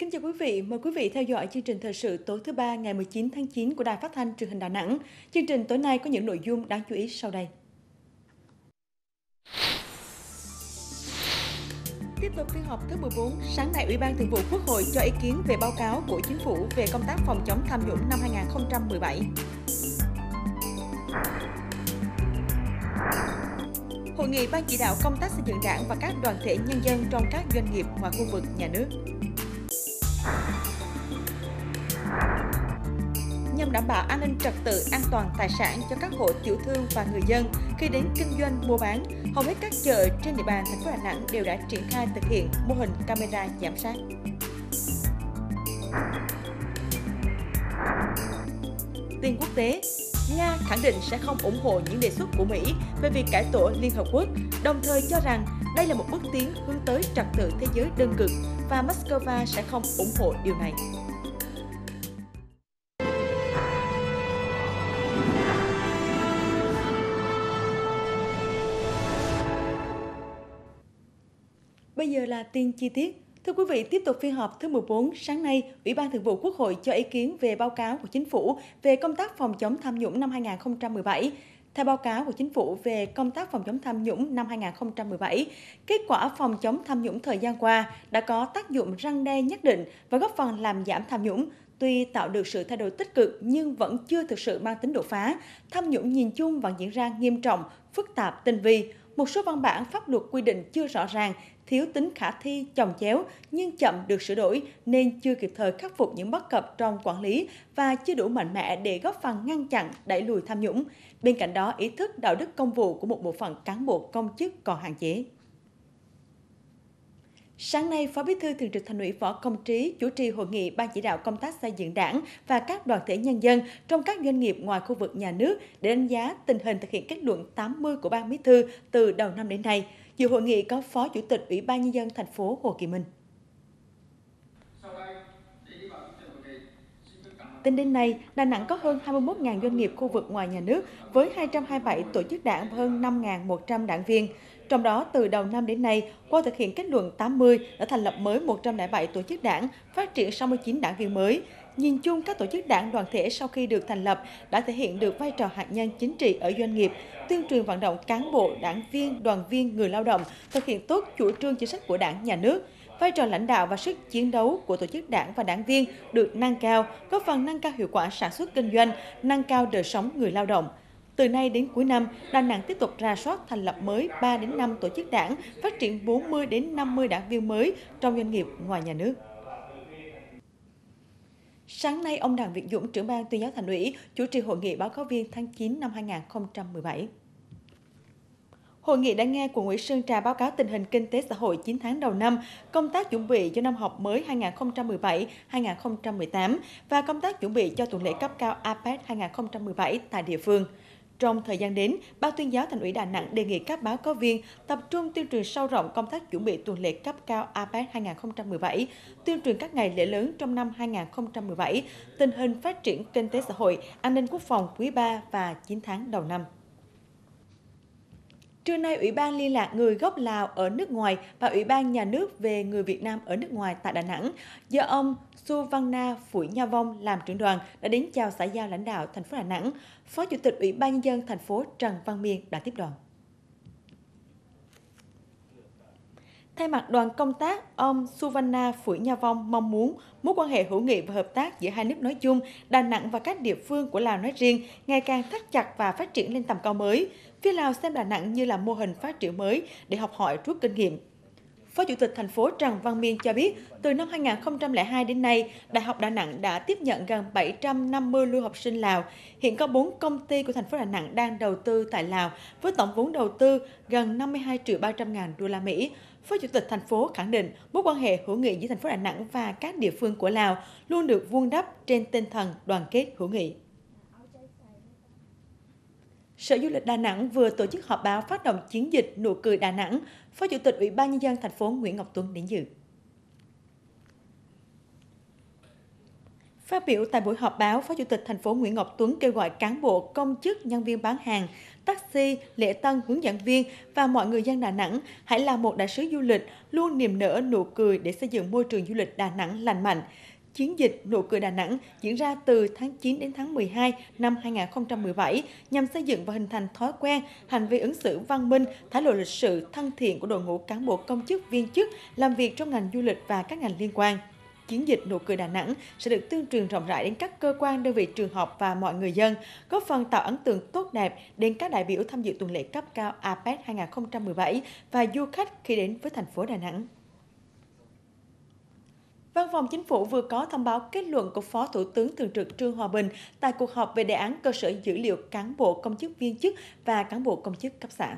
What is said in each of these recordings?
Kính chào quý vị, mời quý vị theo dõi chương trình thời sự tối thứ Ba ngày 19 tháng 9 của Đài Phát thanh Truyền hình Đà Nẵng. Chương trình tối nay có những nội dung đáng chú ý sau đây. Tiếp tục phiên họp thứ 14, sáng nay Ủy ban Thường vụ Quốc hội cho ý kiến về báo cáo của Chính phủ về công tác phòng chống tham nhũng năm 2017. Hội nghị Ban chỉ đạo công tác xây dựng Đảng và các đoàn thể nhân dân trong các doanh nghiệp ngoài khu vực nhà nước. Nhằm đảm bảo an ninh trật tự, an toàn tài sản cho các hộ tiểu thương và người dân khi đến kinh doanh mua bán, hầu hết các chợ trên địa bàn thành phố Đà Nẵng đều đã triển khai thực hiện mô hình camera giám sát. Tin quốc tế, Nga khẳng định sẽ không ủng hộ những đề xuất của Mỹ về việc cải tổ Liên Hợp Quốc, đồng thời cho rằng đây là một bước tiến hướng tới trật tự thế giới đơn cực và Moscow sẽ không ủng hộ điều này. Bây giờ là tin chi tiết. Thưa quý vị, tiếp tục phiên họp thứ 14, sáng nay, Ủy ban Thường vụ Quốc hội cho ý kiến về báo cáo của Chính phủ về công tác phòng chống tham nhũng năm 2017. Theo báo cáo của Chính phủ về công tác phòng chống tham nhũng năm 2017, kết quả phòng chống tham nhũng thời gian qua đã có tác dụng răn đe nhất định và góp phần làm giảm tham nhũng. Tuy tạo được sự thay đổi tích cực nhưng vẫn chưa thực sự mang tính đột phá. Tham nhũng nhìn chung vẫn diễn ra nghiêm trọng, phức tạp, tinh vi. Một số văn bản pháp luật quy định chưa rõ ràng, thiếu tính khả thi, chồng chéo nhưng chậm được sửa đổi nên chưa kịp thời khắc phục những bất cập trong quản lý và chưa đủ mạnh mẽ để góp phần ngăn chặn, đẩy lùi tham nhũng. Bên cạnh đó, ý thức đạo đức công vụ của một bộ phận cán bộ công chức còn hạn chế. Sáng nay, Phó Bí thư Thường trực Thành ủy Võ Công Trí chủ trì hội nghị Ban chỉ đạo công tác xây dựng Đảng và các đoàn thể nhân dân trong các doanh nghiệp ngoài khu vực nhà nước để đánh giá tình hình thực hiện kết luận 80 của Ban Bí thư từ đầu năm đến nay. Dự hội nghị có Phó Chủ tịch Ủy ban Nhân dân thành phố Hồ Kỳ Minh. Tính đến nay, Đà Nẵng có hơn 21.000 doanh nghiệp khu vực ngoài nhà nước với 227 tổ chức đảng và hơn 5.100 đảng viên. Trong đó, từ đầu năm đến nay, qua thực hiện kết luận 80 đã thành lập mới 107 tổ chức đảng, phát triển 69 đảng viên mới. Nhìn chung, các tổ chức đảng đoàn thể sau khi được thành lập đã thể hiện được vai trò hạt nhân chính trị ở doanh nghiệp, tuyên truyền vận động cán bộ, đảng viên, đoàn viên, người lao động thực hiện tốt chủ trương chính sách của Đảng, Nhà nước. Vai trò lãnh đạo và sức chiến đấu của tổ chức đảng và đảng viên được nâng cao, góp phần nâng cao hiệu quả sản xuất kinh doanh, nâng cao đời sống người lao động. Từ nay đến cuối năm, Đà Nẵng tiếp tục rà soát thành lập mới 3 đến 5 tổ chức đảng, phát triển 40 đến 50 đảng viên mới trong doanh nghiệp ngoài nhà nước. Sáng nay, ông Đặng Việt Dũng, trưởng ban tuyên giáo Thành ủy, chủ trì hội nghị báo cáo viên tháng 9 năm 2017. Hội nghị đã nghe Quận ủy Sơn Trà báo cáo tình hình kinh tế xã hội 9 tháng đầu năm, công tác chuẩn bị cho năm học mới 2017-2018 và công tác chuẩn bị cho tuần lễ cấp cao APEC 2017 tại địa phương. Trong thời gian đến, Ban tuyên giáo Thành ủy Đà Nẵng đề nghị các báo cáo viên tập trung tuyên truyền sâu rộng công tác chuẩn bị tuần lễ cấp cao APEC 2017, tuyên truyền các ngày lễ lớn trong năm 2017, tình hình phát triển kinh tế xã hội, an ninh quốc phòng quý 3 và 9 tháng đầu năm. Trưa nay, Ủy ban Liên lạc người gốc Lào ở nước ngoài và Ủy ban Nhà nước về người Việt Nam ở nước ngoài tại Đà Nẵng do ông Suvanna Phủi Nha Vong làm trưởng đoàn đã đến chào xã giao lãnh đạo thành phố Đà Nẵng. Phó Chủ tịch Ủy ban Nhân dân thành phố Trần Văn Miên đã tiếp đoàn. Thay mặt đoàn công tác, ông Suvanna Phủi Nha Vong mong muốn mối quan hệ hữu nghị và hợp tác giữa hai nước nói chung, Đà Nẵng và các địa phương của Lào nói riêng ngày càng thắt chặt và phát triển lên tầm cao mới. Phía Lào xem Đà Nẵng như là mô hình phát triển mới để học hỏi rút kinh nghiệm. Phó Chủ tịch thành phố Trần Văn Miên cho biết, từ năm 2002 đến nay, Đại học Đà Nẵng đã tiếp nhận gần 750 lưu học sinh Lào. Hiện có 4 công ty của thành phố Đà Nẵng đang đầu tư tại Lào với tổng vốn đầu tư gần 52 triệu 300 ngàn đô la Mỹ. Phó Chủ tịch thành phố khẳng định mối quan hệ hữu nghị giữa thành phố Đà Nẵng và các địa phương của Lào luôn được vun đắp trên tinh thần đoàn kết hữu nghị. Sở Du lịch Đà Nẵng vừa tổ chức họp báo phát động chiến dịch Nụ cười Đà Nẵng. Phó Chủ tịch Ủy ban Nhân dân thành phố Nguyễn Ngọc Tuấn đến dự. Phát biểu tại buổi họp báo, Phó Chủ tịch thành phố Nguyễn Ngọc Tuấn kêu gọi cán bộ, công chức, nhân viên bán hàng, taxi, lễ tân, hướng dẫn viên và mọi người dân Đà Nẵng hãy là một đại sứ du lịch, luôn niềm nở nụ cười để xây dựng môi trường du lịch Đà Nẵng lành mạnh. Chiến dịch Nụ cười Đà Nẵng diễn ra từ tháng 9 đến tháng 12 năm 2017 nhằm xây dựng và hình thành thói quen, hành vi ứng xử văn minh, thái độ lịch sự, thân thiện của đội ngũ cán bộ công chức, viên chức làm việc trong ngành du lịch và các ngành liên quan. Chiến dịch Nụ cười Đà Nẵng sẽ được tuyên truyền rộng rãi đến các cơ quan, đơn vị, trường học và mọi người dân, góp phần tạo ấn tượng tốt đẹp đến các đại biểu tham dự tuần lễ cấp cao APEC 2017 và du khách khi đến với thành phố Đà Nẵng. Văn phòng Chính phủ vừa có thông báo kết luận của Phó Thủ tướng Thường trực Trương Hòa Bình tại cuộc họp về đề án cơ sở dữ liệu cán bộ công chức viên chức và cán bộ công chức cấp xã.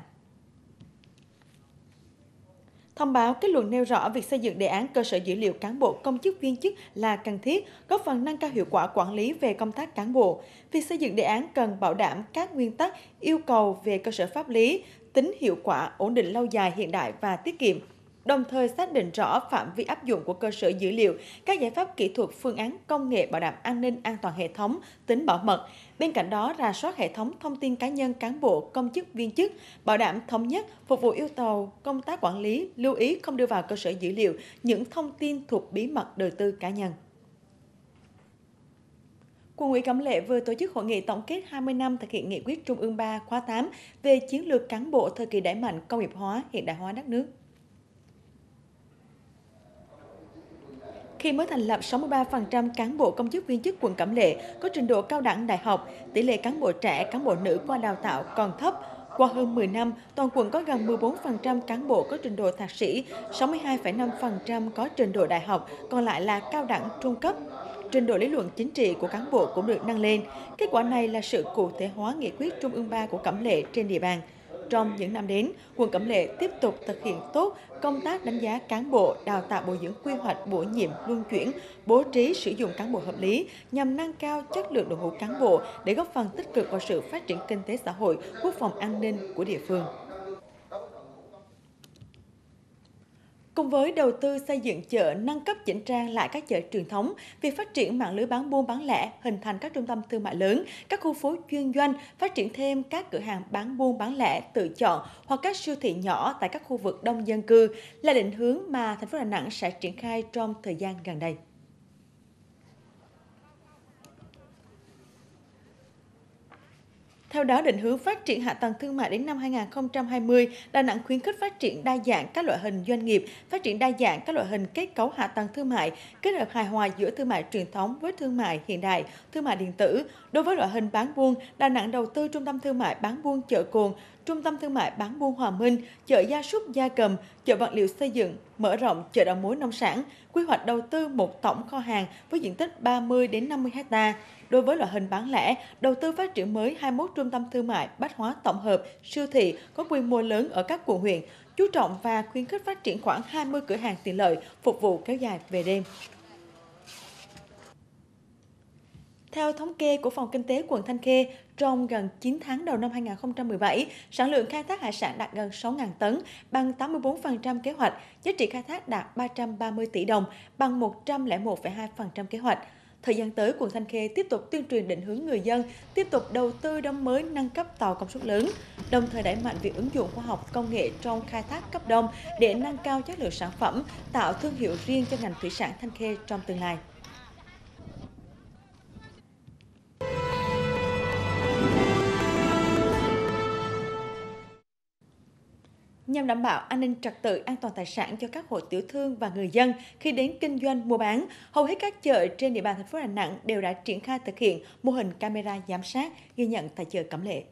Thông báo kết luận nêu rõ việc xây dựng đề án cơ sở dữ liệu cán bộ công chức viên chức là cần thiết, góp phần nâng cao hiệu quả quản lý về công tác cán bộ. Việc xây dựng đề án cần bảo đảm các nguyên tắc, yêu cầu về cơ sở pháp lý, tính hiệu quả, ổn định lâu dài, hiện đại và tiết kiệm. Đồng thời xác định rõ phạm vi áp dụng của cơ sở dữ liệu, các giải pháp kỹ thuật, phương án công nghệ bảo đảm an ninh, an toàn hệ thống, tính bảo mật. Bên cạnh đó, rà soát hệ thống thông tin cá nhân cán bộ, công chức, viên chức, bảo đảm thống nhất, phục vụ yêu cầu công tác quản lý, lưu ý không đưa vào cơ sở dữ liệu những thông tin thuộc bí mật đời tư cá nhân. Quận ủy Cẩm Lệ vừa tổ chức hội nghị tổng kết 20 năm thực hiện nghị quyết Trung ương 3 khóa 8 về chiến lược cán bộ thời kỳ đẩy mạnh công nghiệp hóa, hiện đại hóa đất nước. Khi mới thành lập, 63% cán bộ công chức viên chức quận Cẩm Lệ có trình độ cao đẳng đại học, tỷ lệ cán bộ trẻ, cán bộ nữ qua đào tạo còn thấp. Qua hơn 10 năm, toàn quận có gần 14% cán bộ có trình độ thạc sĩ, 62,5% có trình độ đại học, còn lại là cao đẳng trung cấp. Trình độ lý luận chính trị của cán bộ cũng được nâng lên. Kết quả này là sự cụ thể hóa nghị quyết Trung ương 3 của Cẩm Lệ trên địa bàn. Trong những năm đến, quận Cẩm Lệ tiếp tục thực hiện tốt công tác đánh giá cán bộ, đào tạo bồi dưỡng quy hoạch bổ nhiệm luân chuyển, bố trí sử dụng cán bộ hợp lý nhằm nâng cao chất lượng đội ngũ cán bộ để góp phần tích cực vào sự phát triển kinh tế xã hội, quốc phòng an ninh của địa phương. Cùng với đầu tư xây dựng chợ, nâng cấp chỉnh trang lại các chợ truyền thống, việc phát triển mạng lưới bán buôn bán lẻ, hình thành các trung tâm thương mại lớn, các khu phố chuyên doanh, phát triển thêm các cửa hàng bán buôn bán lẻ tự chọn hoặc các siêu thị nhỏ tại các khu vực đông dân cư là định hướng mà thành phố Đà Nẵng sẽ triển khai trong thời gian gần đây. Theo đó, định hướng phát triển hạ tầng thương mại đến năm 2020, Đà Nẵng khuyến khích phát triển đa dạng các loại hình doanh nghiệp, phát triển đa dạng các loại hình kết cấu hạ tầng thương mại, kết hợp hài hòa giữa thương mại truyền thống với thương mại hiện đại, thương mại điện tử. Đối với loại hình bán buôn, Đà Nẵng đầu tư trung tâm thương mại bán buôn Chợ Cồn, trung tâm thương mại bán buôn Hòa Minh, chợ gia súc gia cầm, chợ vật liệu xây dựng, mở rộng chợ đầu mối nông sản, quy hoạch đầu tư một tổng kho hàng với diện tích 30 đến 50 ha. Đối với loại hình bán lẻ, đầu tư phát triển mới 21 trung tâm thương mại, bách hóa tổng hợp, siêu thị có quy mô lớn ở các quận huyện, chú trọng và khuyến khích phát triển khoảng 20 cửa hàng tiện lợi phục vụ kéo dài về đêm. Theo thống kê của Phòng Kinh tế quận Thanh Khê, trong gần 9 tháng đầu năm 2017, sản lượng khai thác hải sản đạt gần 6.000 tấn, bằng 84% kế hoạch, giá trị khai thác đạt 330 tỷ đồng, bằng 101,2% kế hoạch. Thời gian tới, quận Thanh Khê tiếp tục tuyên truyền định hướng người dân, tiếp tục đầu tư đóng mới nâng cấp tàu công suất lớn, đồng thời đẩy mạnh việc ứng dụng khoa học công nghệ trong khai thác cấp đông để nâng cao chất lượng sản phẩm, tạo thương hiệu riêng cho ngành thủy sản Thanh Khê trong tương lai. Nhằm đảm bảo an ninh trật tự, an toàn tài sản cho các hộ tiểu thương và người dân khi đến kinh doanh mua bán, hầu hết các chợ trên địa bàn thành phố Đà Nẵng đều đã triển khai thực hiện mô hình camera giám sát, ghi nhận tại chợ Cẩm Lệ.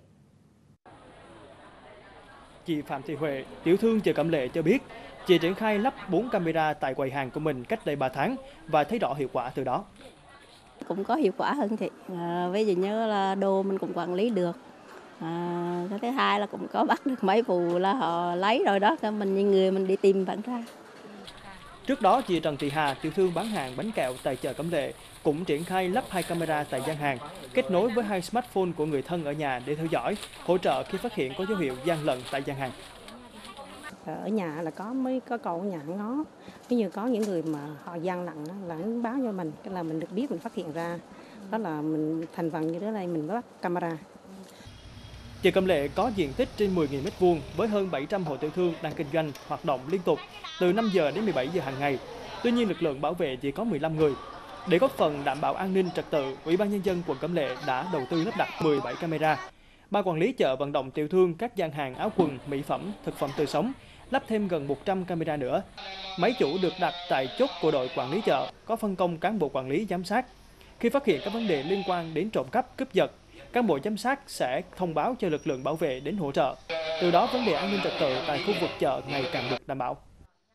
Chị Phạm Thị Huệ, tiểu thương chợ Cẩm Lệ cho biết, chị triển khai lắp 4 camera tại quầy hàng của mình cách đây 3 tháng và thấy rõ hiệu quả từ đó. Cũng có hiệu quả hơn chị. Ví dụ như là đồ mình cũng quản lý được. Cái thứ hai là cũng có bắt được mấy vụ là họ lấy rồi đó, mình như người mình đi tìm vẫn ra. Trước đó, chị Trần Thị Hà, tiểu thương bán hàng bánh kẹo tại chợ Cẩm Lệ, cũng triển khai lắp 2 camera tại gian hàng, kết nối với 2 smartphone của người thân ở nhà để theo dõi, hỗ trợ khi phát hiện có dấu hiệu gian lận tại gian hàng. ở nhà là mới có cậu ở nhà ngó. Ví như có những người mà họ gian lận là báo cho mình, cái là mình được biết, mình phát hiện ra. Đó là mình thành phần như thế này mình mới bắt camera. Chợ Cẩm Lệ có diện tích trên 10.000 m² với hơn 700 hộ tiểu thương đang kinh doanh hoạt động liên tục từ 5 giờ đến 17 giờ hàng ngày. Tuy nhiên, lực lượng bảo vệ chỉ có 15 người. Để góp phần đảm bảo an ninh trật tự, Ủy ban Nhân dân quận Cẩm Lệ đã đầu tư lắp đặt 17 camera. Ban quản lý chợ vận động tiểu thương các gian hàng áo quần, mỹ phẩm, thực phẩm tươi sống, lắp thêm gần 100 camera nữa. Máy chủ được đặt tại chốt của đội quản lý chợ, có phân công cán bộ quản lý giám sát. Khi phát hiện các vấn đề liên quan đến trộm cắp, cướp giật, cán bộ giám sát sẽ thông báo cho lực lượng bảo vệ đến hỗ trợ. Từ đó, vấn đề an ninh trật tự tại khu vực chợ ngày càng được đảm bảo.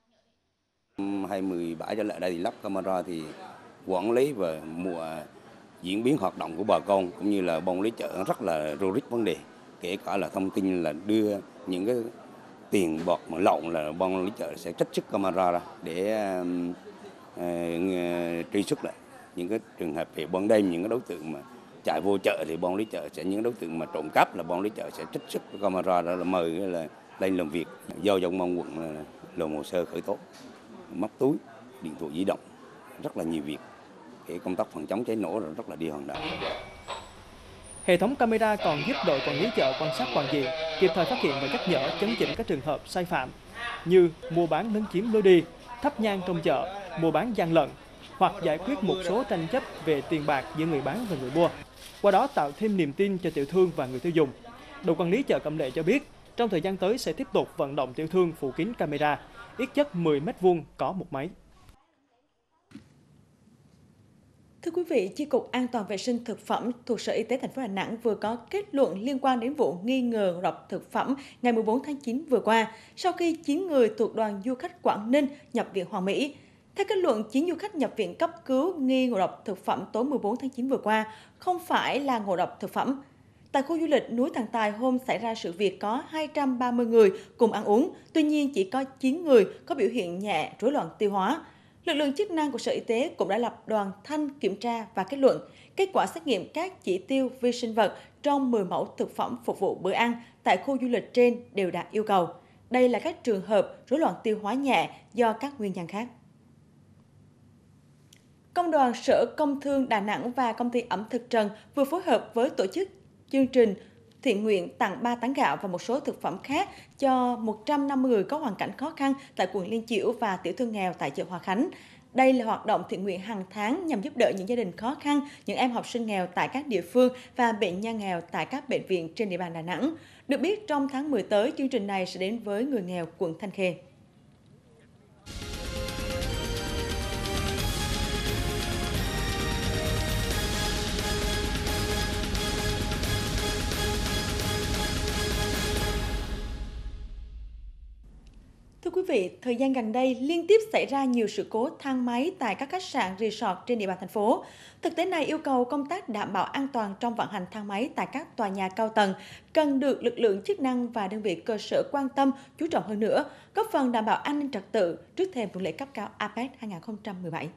2017 trở lại đây thì lắp camera thì quản lý về diễn biến hoạt động của bà con cũng như là ban quản lý chợ rất là rô rích vấn đề, kể cả là thông tin là đưa những cái tiền bạc mà lậu là ban quản lý chợ sẽ trích xuất camera ra để truy xuất lại những cái trường hợp về ban đêm, những cái đối tượng mà chạy vô chợ thì ban quản lý chợ sẽ, những đối tượng mà trộm cắp là ban quản lý chợ sẽ trích xuất camera ra là mời là lên làm việc, giao cho công an quận làm hồ sơ khởi tố, móc túi, điện thoại di động, rất là nhiều việc. Cái công tác phòng chống cháy nổ rất là đi hoàn đạo. Hệ thống camera còn giúp đội quản lý chợ quan sát toàn diện, kịp thời phát hiện và nhắc nhở chấn chỉnh các trường hợp sai phạm như mua bán lấn chiếm lối đi, thắp nhang trong chợ, mua bán gian lận hoặc giải quyết một số tranh chấp về tiền bạc giữa người bán và người mua. Qua đó tạo thêm niềm tin cho tiểu thương và người tiêu dùng. Đội quản lý chợ Cẩm Lệ cho biết, trong thời gian tới sẽ tiếp tục vận động tiểu thương phủ kín camera, ít nhất 10 m² có một máy. Thưa quý vị, Chi cục An toàn vệ sinh thực phẩm thuộc Sở Y tế thành phố Đà Nẵng vừa có kết luận liên quan đến vụ nghi ngờ ngộ độc thực phẩm ngày 14 tháng 9 vừa qua, sau khi 9 người thuộc đoàn du khách Quảng Ninh nhập viện Hoàn Mỹ. Theo kết luận, 9 du khách nhập viện cấp cứu nghi ngộ độc thực phẩm tối 14 tháng 9 vừa qua không phải là ngộ độc thực phẩm. Tại khu du lịch núi Thần Tài hôm xảy ra sự việc có 230 người cùng ăn uống, tuy nhiên chỉ có 9 người có biểu hiện nhẹ rối loạn tiêu hóa. Lực lượng chức năng của Sở Y tế cũng đã lập đoàn thanh kiểm tra và kết luận kết quả xét nghiệm các chỉ tiêu vi sinh vật trong 10 mẫu thực phẩm phục vụ bữa ăn tại khu du lịch trên đều đạt yêu cầu. Đây là các trường hợp rối loạn tiêu hóa nhẹ do các nguyên nhân khác. Công đoàn Sở Công Thương Đà Nẵng và Công ty ẩm thực Trần vừa phối hợp với tổ chức chương trình thiện nguyện tặng 3 tấn gạo và một số thực phẩm khác cho 150 người có hoàn cảnh khó khăn tại quận Liên Chiểu và tiểu thương nghèo tại chợ Hòa Khánh. Đây là hoạt động thiện nguyện hàng tháng nhằm giúp đỡ những gia đình khó khăn, những em học sinh nghèo tại các địa phương và bệnh nhân nghèo tại các bệnh viện trên địa bàn Đà Nẵng. Được biết, trong tháng 10 tới, chương trình này sẽ đến với người nghèo quận Thanh Khê. Thưa quý vị, thời gian gần đây liên tiếp xảy ra nhiều sự cố thang máy tại các khách sạn, resort trên địa bàn thành phố. Thực tế này yêu cầu công tác đảm bảo an toàn trong vận hành thang máy tại các tòa nhà cao tầng cần được lực lượng chức năng và đơn vị cơ sở quan tâm, chú trọng hơn nữa, góp phần đảm bảo an ninh trật tự trước thềm tuần lễ cấp cao APEC 2017.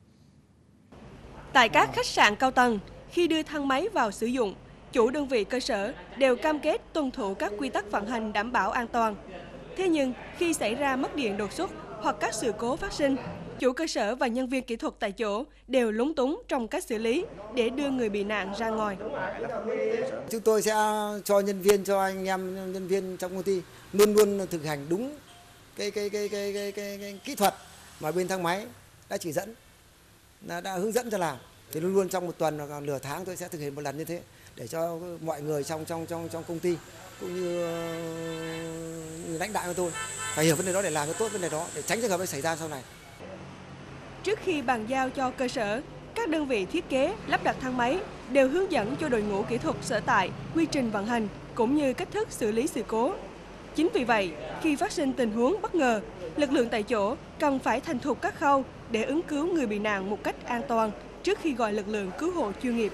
Tại các khách sạn cao tầng, khi đưa thang máy vào sử dụng, chủ đơn vị cơ sở đều cam kết tuân thủ các quy tắc vận hành đảm bảo an toàn. Thế nhưng, khi xảy ra mất điện đột xuất hoặc các sự cố phát sinh, chủ cơ sở và nhân viên kỹ thuật tại chỗ đều lúng túng trong cách xử lý để đưa người bị nạn ra ngoài. Chúng tôi sẽ cho nhân viên, cho anh em nhân viên trong công ty luôn luôn thực hành đúng cái kỹ thuật mà bên thang máy đã chỉ dẫn, đã hướng dẫn cho làm. Thì luôn luôn trong một tuần hoặc nửa tháng tôi sẽ thực hiện một lần như thế để cho mọi người trong công ty cũng như lãnh đạo của tôi phải hiểu vấn đề đó để làm cho tốt vấn đề đó, để tránh trường hợp xảy ra sau này. Trước khi bàn giao cho cơ sở, các đơn vị thiết kế lắp đặt thang máy đều hướng dẫn cho đội ngũ kỹ thuật sở tại quy trình vận hành cũng như cách thức xử lý sự cố. Chính vì vậy, khi phát sinh tình huống bất ngờ, lực lượng tại chỗ cần phải thành thục các khâu để ứng cứu người bị nạn một cách an toàn trước khi gọi lực lượng cứu hộ chuyên nghiệp.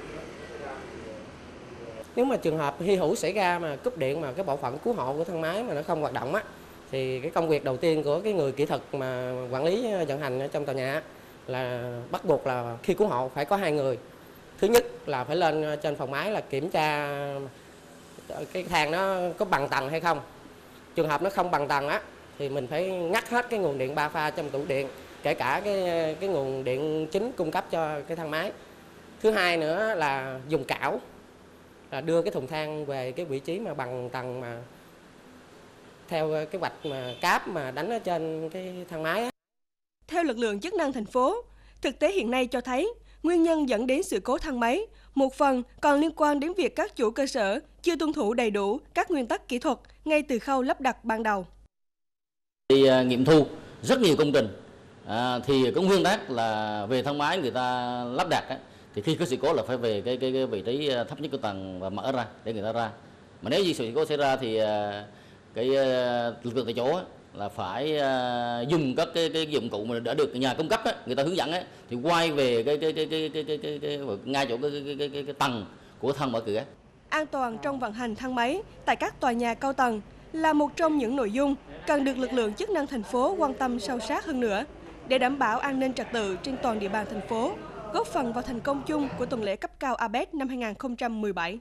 Nếu mà trường hợp hy hữu xảy ra mà cúp điện mà cái bộ phận cứu hộ của thang máy mà nó không hoạt động á, thì cái công việc đầu tiên của cái người kỹ thuật mà quản lý vận hành ở trong tòa nhà là bắt buộc là khi cứu hộ phải có 2 người. Thứ nhất là phải lên trên phòng máy là kiểm tra cái thang nó có bằng tầng hay không. Trường hợp nó không bằng tầng á thì mình phải ngắt hết cái nguồn điện 3 pha trong tủ điện, kể cả cái nguồn điện chính cung cấp cho cái thang máy. Thứ hai nữa là dùng cảo, là đưa cái thùng thang về cái vị trí mà bằng tầng mà theo cái vạch mà cáp mà đánh ở trên cái thang máy á. Theo lực lượng chức năng thành phố, thực tế hiện nay cho thấy nguyên nhân dẫn đến sự cố thang máy một phần còn liên quan đến việc các chủ cơ sở chưa tuân thủ đầy đủ các nguyên tắc kỹ thuật ngay từ khâu lắp đặt ban đầu. Đi nghiệm thu rất nhiều công trình thì có nguyên tắc là về thang máy người ta lắp đặt thì khi có sự cố là phải về cái vị trí thấp nhất của tầng và mở ra để người ta ra. Mà nếu như sự cố xảy ra thì cái lực lượng tại chỗ là phải dùng các cái dụng cụ mà đã được nhà cung cấp người ta hướng dẫn thì quay về cái ngay chỗ cái tầng của thân mở cửa. An toàn trong vận hành thang máy tại các tòa nhà cao tầng là một trong những nội dung cần được lực lượng chức năng thành phố quan tâm sâu sát hơn nữa để đảm bảo an ninh trật tự trên toàn địa bàn thành phố, góp phần vào thành công chung của tuần lễ cấp cao APEC năm 2017.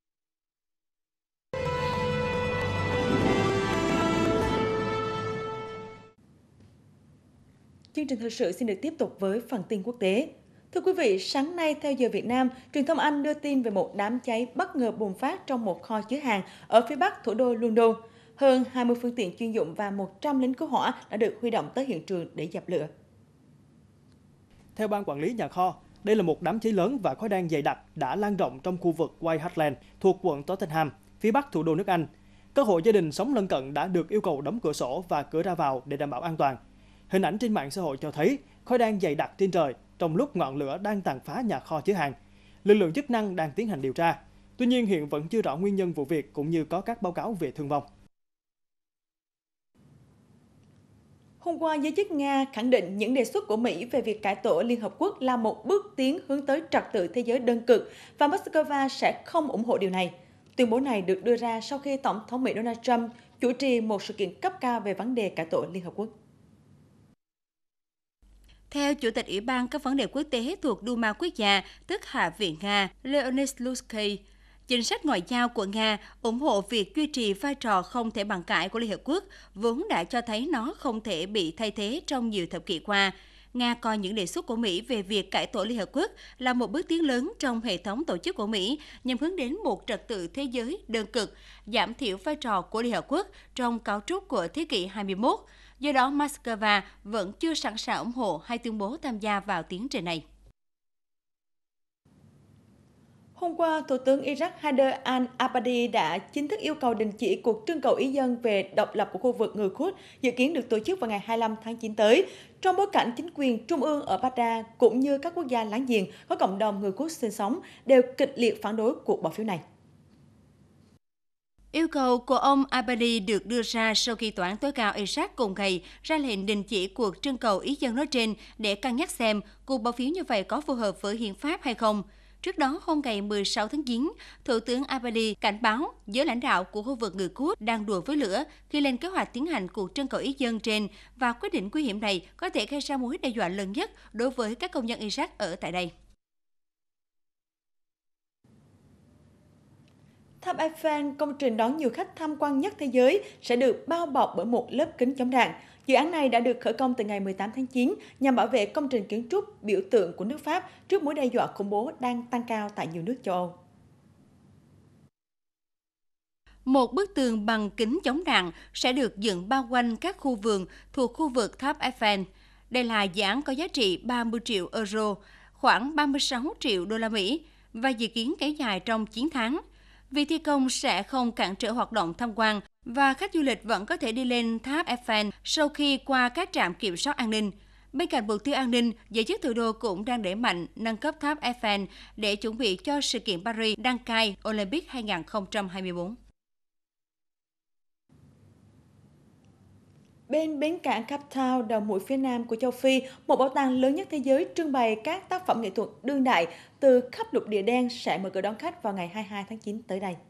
Chương trình thời sự xin được tiếp tục với phần tin quốc tế. Thưa quý vị, sáng nay theo giờ Việt Nam, truyền thông Anh đưa tin về một đám cháy bất ngờ bùng phát trong một kho chứa hàng ở phía bắc thủ đô London. Hơn 20 phương tiện chuyên dụng và 100 lính cứu hỏa đã được huy động tới hiện trường để dập lửa. Theo ban quản lý nhà kho, đây là một đám cháy lớn và khói đen dày đặc đã lan rộng trong khu vực White Hart Lane thuộc quận Tottenham, phía bắc thủ đô nước Anh. Các hộ gia đình sống lân cận đã được yêu cầu đóng cửa sổ và cửa ra vào để đảm bảo an toàn. Hình ảnh trên mạng xã hội cho thấy khói đen dày đặc trên trời trong lúc ngọn lửa đang tàn phá nhà kho chứa hàng. Lực lượng chức năng đang tiến hành điều tra. Tuy nhiên hiện vẫn chưa rõ nguyên nhân vụ việc cũng như có các báo cáo về thương vong. Hôm qua, giới chức Nga khẳng định những đề xuất của Mỹ về việc cải tổ Liên Hợp Quốc là một bước tiến hướng tới trật tự thế giới đơn cực và Moscow sẽ không ủng hộ điều này. Tuyên bố này được đưa ra sau khi Tổng thống Mỹ Donald Trump chủ trì một sự kiện cấp cao về vấn đề cải tổ Liên Hợp Quốc. Theo Chủ tịch Ủy ban các vấn đề quốc tế thuộc Duma Quốc gia, tức Hạ viện Nga, Leonid Slutsky, chính sách ngoại giao của Nga ủng hộ việc duy trì vai trò không thể bàn cãi của Liên Hợp Quốc, vốn đã cho thấy nó không thể bị thay thế trong nhiều thập kỷ qua. Nga coi những đề xuất của Mỹ về việc cải tổ Liên Hợp Quốc là một bước tiến lớn trong hệ thống tổ chức của Mỹ nhằm hướng đến một trật tự thế giới đơn cực, giảm thiểu vai trò của Liên Hợp Quốc trong cấu trúc của thế kỷ 21. Do đó, Moscow vẫn chưa sẵn sàng ủng hộ hay tuyên bố tham gia vào tiến trình này. Hôm qua, Thủ tướng Iraq Haider al-Abadi đã chính thức yêu cầu đình chỉ cuộc trưng cầu ý dân về độc lập của khu vực người Kurd dự kiến được tổ chức vào ngày 25 tháng 9 tới, trong bối cảnh chính quyền trung ương ở Baghdad cũng như các quốc gia láng giềng có cộng đồng người Kurd sinh sống đều kịch liệt phản đối cuộc bỏ phiếu này. Yêu cầu của ông Abadi được đưa ra sau khi Tòa án tối cao Iraq cùng ngày ra lệnh đình chỉ cuộc trưng cầu ý dân nói trên để cân nhắc xem cuộc bỏ phiếu như vậy có phù hợp với hiến pháp hay không. Trước đó, hôm ngày 16 tháng 9, Thủ tướng Abadi cảnh báo giới lãnh đạo của khu vực người Kurd đang đùa với lửa khi lên kế hoạch tiến hành cuộc trưng cầu ý dân trên và quyết định nguy hiểm này có thể gây ra mối đe dọa lớn nhất đối với các công dân Iraq ở tại đây. Tháp Eiffel, công trình đón nhiều khách tham quan nhất thế giới, sẽ được bao bọc bởi một lớp kính chống đạn. Dự án này đã được khởi công từ ngày 18 tháng 9 nhằm bảo vệ công trình kiến trúc biểu tượng của nước Pháp trước mối đe dọa khủng bố đang tăng cao tại nhiều nước châu Âu. Một bức tường bằng kính chống đạn sẽ được dựng bao quanh các khu vườn thuộc khu vực tháp Eiffel. Đây là dự án có giá trị 30 triệu euro, khoảng 36 triệu đô la Mỹ và dự kiến kéo dài trong 9 tháng. Việc thi công sẽ không cản trở hoạt động tham quan và khách du lịch vẫn có thể đi lên tháp Eiffel sau khi qua các trạm kiểm soát an ninh. Bên cạnh mục tiêu an ninh, giới chức thủ đô cũng đang đẩy mạnh nâng cấp tháp Eiffel để chuẩn bị cho sự kiện Paris đăng cai Olympic 2024. Bên bến cảng Cape Town, đầu mũi phía nam của châu Phi, một bảo tàng lớn nhất thế giới trưng bày các tác phẩm nghệ thuật đương đại từ khắp lục địa đen sẽ mở cửa đón khách vào ngày 22 tháng 9 tới đây.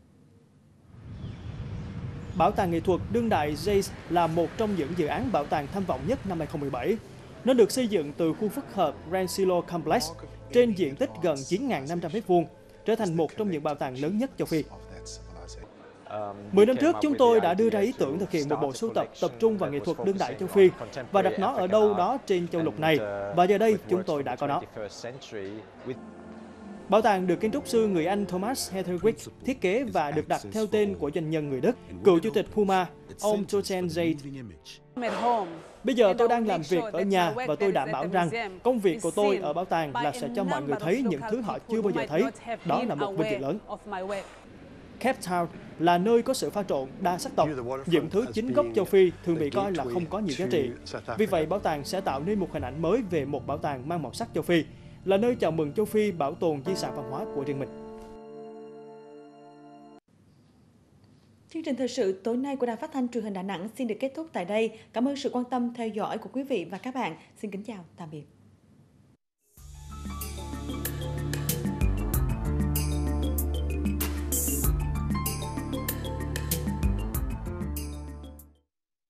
Bảo tàng nghệ thuật đương đại Jazz là một trong những dự án bảo tàng tham vọng nhất năm 2017. Nó được xây dựng từ khu phức hợp Rancillo Complex trên diện tích gần 9.500 m², trở thành một trong những bảo tàng lớn nhất châu Phi. 10 năm trước, chúng tôi đã đưa ra ý tưởng thực hiện một bộ sưu tập tập trung vào nghệ thuật đương đại châu Phi và đặt nó ở đâu đó trên châu lục này, và giờ đây chúng tôi đã có nó. Bảo tàng được kiến trúc sư người Anh Thomas Heatherwick thiết kế và được đặt theo tên của doanh nhân người Đức, cựu chủ tịch Puma, ông Thorsten Zayt. Bây giờ tôi đang làm việc ở nhà và tôi đảm bảo rằng công việc của tôi ở bảo tàng là sẽ cho mọi người thấy những thứ họ chưa bao giờ thấy. Đó là một vinh dự lớn. Cape Town là nơi có sự pha trộn đa sắc tộc. Những thứ chính gốc châu Phi thường bị coi là không có nhiều giá trị. Vì vậy, bảo tàng sẽ tạo nên một hình ảnh mới về một bảo tàng mang màu sắc châu Phi, là nơi chào mừng châu Phi bảo tồn di sản văn hóa của riêng mình. Chương trình thời sự tối nay của Đài Phát thanh Truyền hình Đà Nẵng xin được kết thúc tại đây. Cảm ơn sự quan tâm theo dõi của quý vị và các bạn. Xin kính chào, tạm biệt.